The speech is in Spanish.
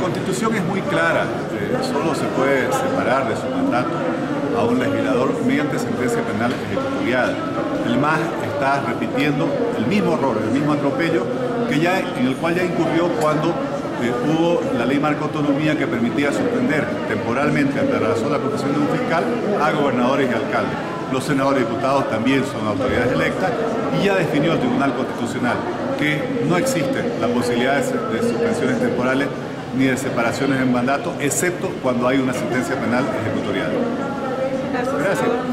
Constitución es muy clara, solo se puede separar de su mandato a un legislador mediante sentencia penal ejecutoriada. El MAS está repitiendo el mismo error, el mismo atropello en el cual ya incurrió cuando hubo la ley marco autonomía que permitía suspender temporalmente, ante la razón de la profesión de un fiscal, a gobernadores y alcaldes. Los senadores y diputados también son autoridades electas y ya definió el Tribunal Constitucional que no existe la posibilidad de suspensiones temporales ni de separaciones en mandato, excepto cuando hay una sentencia penal ejecutoriada. Gracias.